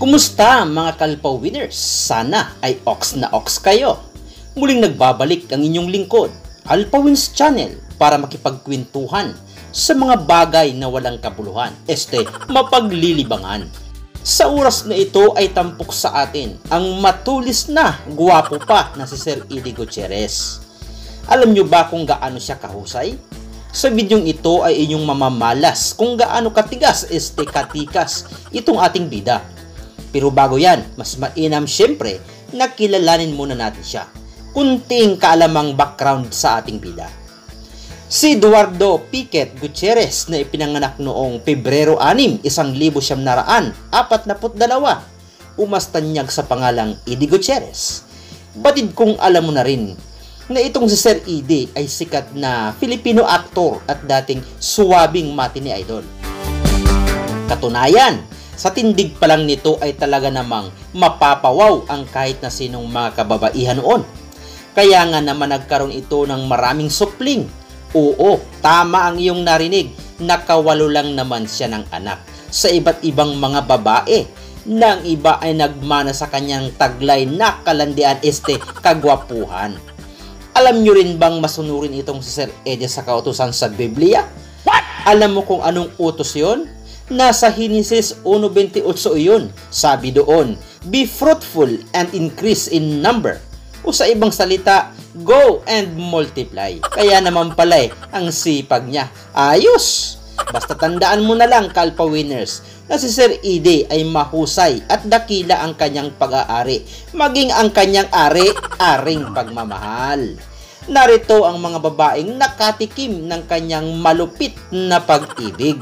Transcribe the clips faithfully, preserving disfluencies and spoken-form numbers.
Kumusta mga Kalpaw winners? Sana ay ox na ox kayo. Muling nagbabalik ang inyong lingkod, Kalpaw Wins Channel, para makipagkwentuhan sa mga bagay na walang kabuluhan, este mapaglilibangan. Sa oras na ito ay tampok sa atin ang matulis na, guwapo pa na si Sir Eddie Gutierrez. Alam nyo ba kung gaano siya kahusay? Sa bidyong ito ay inyong mamamalas kung gaano katigas, este katikas, itong ating bida. Pero bago yan, mas mainam syempre na kilalanin muna natin siya. Kunting kaalamang background sa ating bida. Si Eduardo Piquet Gutierrez na ipinanganak noong Pebrero anim, isang libo siyam naraan, apat na put dalawa, umastanyag sa pangalang Eddie Gutierrez. Batid kong alam mo na rin na itong si Sir Eddie ay sikat na Filipino actor at dating suwabing matinee idol. Katunayan, sa tindig pa lang nito ay talaga namang mapapawaw ang kahit na sinong mga kababaihan noon. Kaya nga naman nagkaroon ito ng maraming supling. Oo, tama ang iyong narinig, nakawalo lang naman siya ng anak sa iba't ibang mga babae. Nang iba ay nagmana sa kanyang taglay na kalandian, este kagwapuhan. Alam nyo rin bang masunurin itong si Sir Eddie sa kautusan sa Biblia? What? Alam mo kung anong utos yon? Nasa Genesis one twenty-eight iyon. Sabi doon, be fruitful and increase in number. O sa ibang salita, go and multiply. Kaya naman pala eh, ang sipag niya. Ayos! Basta tandaan mo na lang, Kalpaw winners, na si Sir Eddie ay mahusay at dakila ang kanyang pag-aari, maging ang kanyang ari, aring pagmamahal. Narito ang mga babaeng nakatikim ng kanyang malupit na pag-ibig.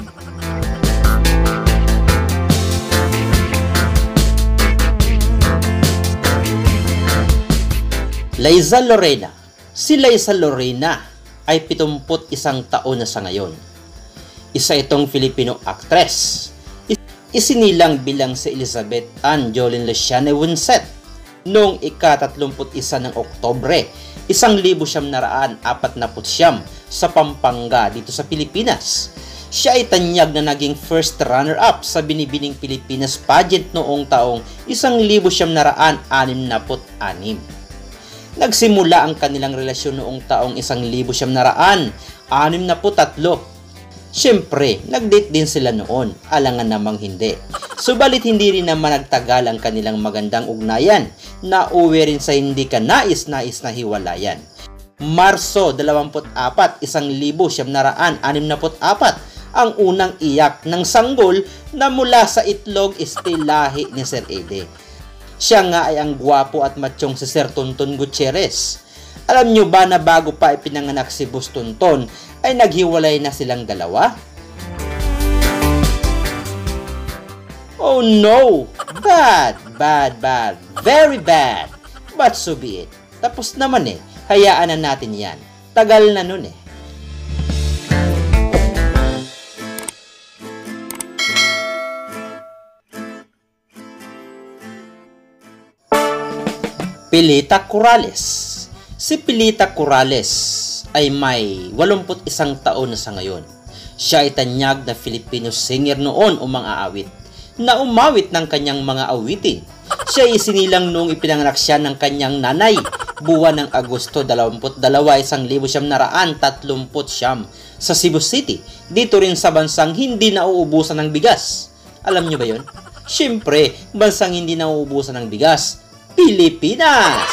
Liza Lorena. Si Liza Lorena ay pitungput isang taon na sa ngayon. Isa itong Filipino actress. Isinilang bilang si Elizabeth Ann Jolene Luciane Winsett noong ika-tatlumput isa ng Oktobre, isang libo siyam naraan apat na put siyam sa Pampanga dito sa Pilipinas. Siya ay tanyag na naging first runner-up sa Binibining Pilipinas pageant noong taong isang libo siyam naraan anim na put anim. Nagsimula ang kanilang relasyon noong taong isang libo siyam naraan anim na put tatlo. Siyempre, nag-date din sila noon, alangan namang hindi. Subalit hindi rin naman nagtagal ang kanilang magandang ugnayan na uwi rin sa hindi ka nais-nais na hiwalayan. Marso dalawampu't apat, isang libo siyam naraan anim na put apat ang unang iyak ng sanggol na mula sa itlog istilahi ni Sir Eddie. Siya nga ay ang gwapo at matsyong si Sir Tonton Gutierrez. Alam nyo ba na bago pa ipinanganak si Boss Tonton ay naghiwalay na silang dalawa? Oh no! Bad! Bad, bad! Very bad! But so be it. Tapos naman eh. Hayaan na natin yan. Tagal na nun eh. Pilita Corrales. Si Pilita Corrales ay may walumput isang taon na sa ngayon. Siya ay tanyag na Filipino singer noon o mga awit na umawit ng kanyang mga awitin. Siya ay isinilang noong ipinanganak siya ng kanyang nanay buwan ng Agosto dalawamput dalawa, isang libo siyam naraan tatlumput siyam sa Cebu City, dito rin sa bansang hindi nauubusan ng bigas. Alam nyo ba yun? Siyempre, bansang hindi nauubusan ng bigas, Pilipinas!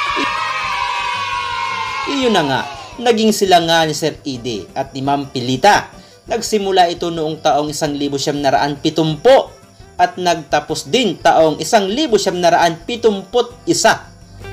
Iyon na nga, naging sila nga ni Sir Eddie at ni Ma'am Pilita. Nagsimula ito noong taong isang libo siyam naraan pitumpo at nagtapos din taong isang libo siyam naraan pitumput isa.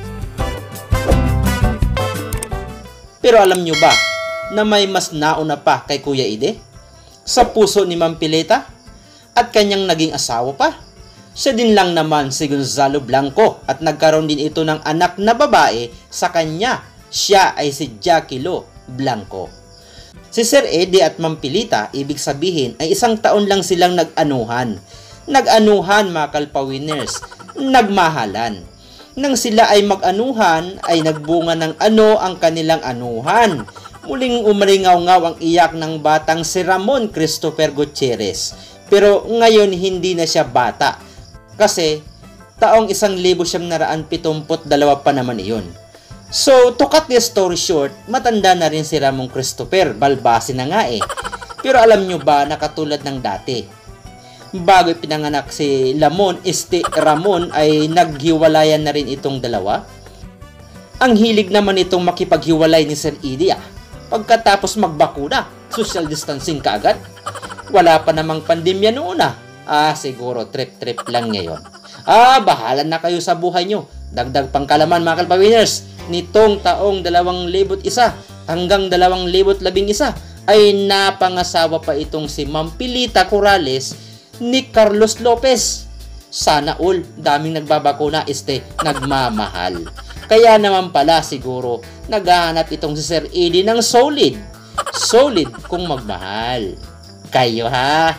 Pero alam nyo ba na may mas nauna pa kay Kuya Eddie sa puso ni Ma'am Pilita at kanyang naging asawa pa? Siya din lang naman si Gonzalo Blanco at nagkaroon din ito ng anak na babae sa kanya. Siya ay si Jackie Lo Blanco. Si Sir Eddie at Ma'am Pilita, ibig sabihin ay isang taon lang silang nag-anuhan. Nag-anuhan mga Kalpaw winners, nagmahalan. Nang sila ay mag-anuhan ay nagbunga ng ano ang kanilang anuhan. Muling umalingaw-ngaw ang iyak ng batang si Ramon Christopher Gutierrez. Pero ngayon hindi na siya bata. Kasi taong isang libo siyam naraan pitumput dalawa pa naman iyon. So, to cut the story short, matanda na rin si Ramon Christopher, balbasi na nga eh. Pero alam nyo ba na katulad ng dati, bago pinanganak si Lamon, este Ramon ay naghiwalayan na rin itong dalawa? Ang hilig naman itong makipaghiwalay ni Sir Eddie ah. Pagkatapos magbakuna, social distancing kaagad. Wala pa namang pandemya noon ah. Ah, siguro trip-trip lang ngayon. Ah, bahala na kayo sa buhay nyo. Dagdag pangkalaman mga kalpawiners, nitong taong dalawang libot isa hanggang dalawang libot labing isa ay napangasawa pa itong si Ma'am Pilita Corrales ni Carlos Lopez. Sana all, daming nagbabakuna, este, nagmamahal. Kaya naman pala siguro naghahanap itong si Sir Eddie ng solid. Solid kung magmahal. Kayo ha?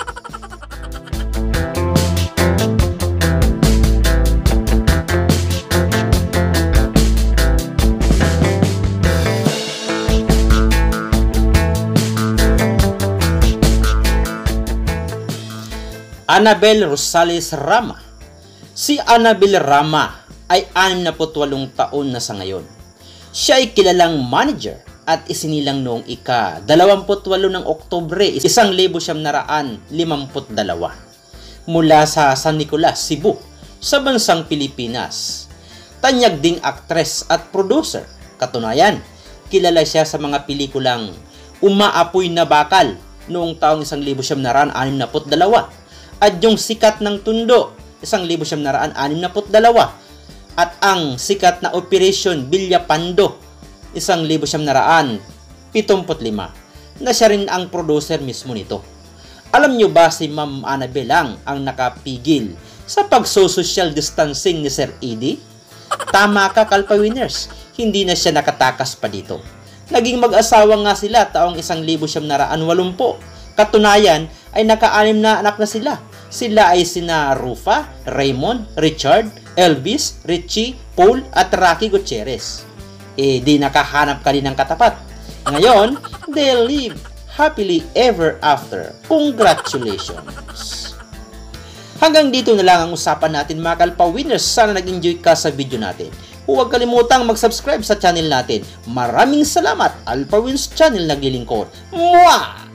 Annabel Rosales Rama. Si Annabel Rama ay anim na walong taon na sa ngayon. Siya ay kilalang manager at isinilang noong ika dalawamput walo ng Oktubre isang libo siyam naraan limamput dalawa mula sa San Nicolas, Cebu, sa bansang Pilipinas. Tanyag ding aktres at producer. Katunayan, kilala siya sa mga pelikulang Umaapoy na Bakal noong taong isang libo siyam naraan anim na dalawa at yung Sikat ng Tundo isang libo siyam naraan anim na dalawa at ang sikat na Operation Villapando isang libo siyam naraan pitumput lima na siya rin ang producer mismo nito. Alam nyo ba si Ma'am Annabel lang ang nakapigil sa pagso-social distancing ni Sir Eddie? Tama ka kalpawiners, hindi na siya nakatakas pa dito. Naging mag-asawa nga sila taong isang libo siyam naraan walumpo. Katunayan ay naka-anim na anak na sila. Sila ay sina Rufa, Raymond, Richard, Elvis, Richie, Paul at Rocky Gutierrez. Eh di nakahanap ka din ng katapat. Ngayon, they live happily ever after. Congratulations! Hanggang dito na lang ang usapan natin mga kalpa-winners. Sana nag-enjoy ka sa video natin. Huwag kalimutang mag-subscribe sa channel natin. Maraming salamat, Alpha Wins Channel naglilingkod. Mwah!